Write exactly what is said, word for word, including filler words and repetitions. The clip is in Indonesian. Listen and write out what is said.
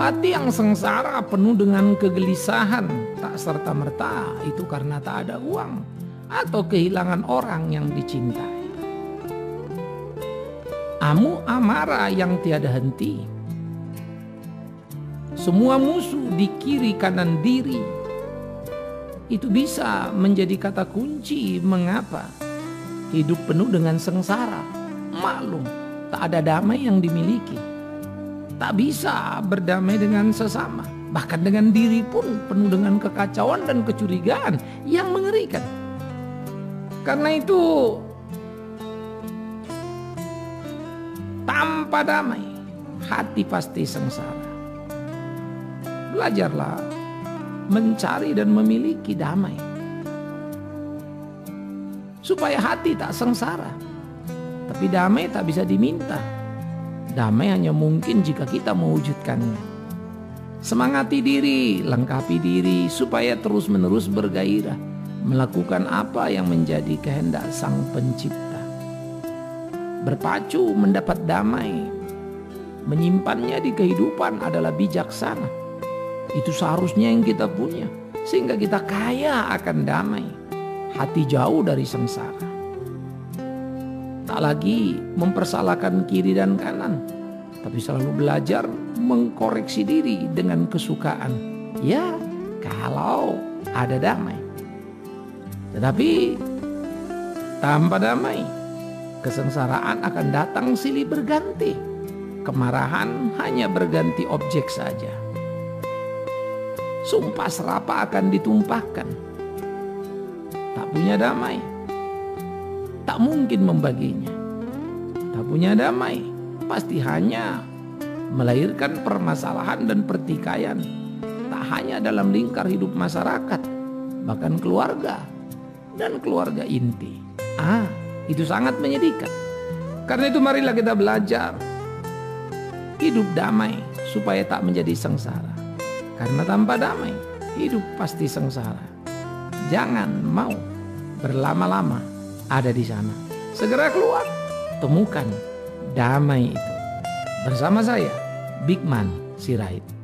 Hati yang sengsara penuh dengan kegelisahan, tak serta-merta itu karena tak ada uang atau kehilangan orang yang dicintai. Amu amarah yang tiada henti, semua musuh di kiri kanan diri. Itu bisa menjadi kata kunci mengapa hidup penuh dengan sengsara. Maklum, tak ada damai yang dimiliki. Tak bisa berdamai dengan sesama. Bahkan dengan diri pun penuh dengan kekacauan dan kecurigaan yang mengerikan. Karena itu, tanpa damai, hati pasti sengsara. Belajarlah mencari dan memiliki damai, supaya hati tak sengsara. Tapi damai tak bisa diminta. Damai hanya mungkin jika kita mewujudkannya. Semangati diri, lengkapi diri supaya terus-menerus bergairah melakukan apa yang menjadi kehendak Sang Pencipta. Berpacu mendapat damai, menyimpannya di kehidupan adalah bijaksana. Itu seharusnya yang kita punya, sehingga kita kaya akan damai. Hati jauh dari sengsara. Tak lagi mempersalahkan kiri dan kanan, tapi selalu belajar mengkoreksi diri dengan kesukaan. Ya, kalau ada damai. Tetapi tanpa damai, kesengsaraan akan datang silih berganti. Kemarahan hanya berganti objek saja. Sumpah serapah akan ditumpahkan. Tak punya damai, tak mungkin membaginya. Tak punya damai, pasti hanya melahirkan permasalahan dan pertikaian. Tak hanya dalam lingkar hidup masyarakat, bahkan keluarga dan keluarga inti. Ah, itu sangat menyedihkan. Karena itu marilah kita belajar hidup damai supaya tak menjadi sengsara. Karena tanpa damai, hidup pasti sengsara. Jangan mau berlama-lama ada di sana. Segera keluar, temukan damai itu. Bersama saya, Bigman Sirait.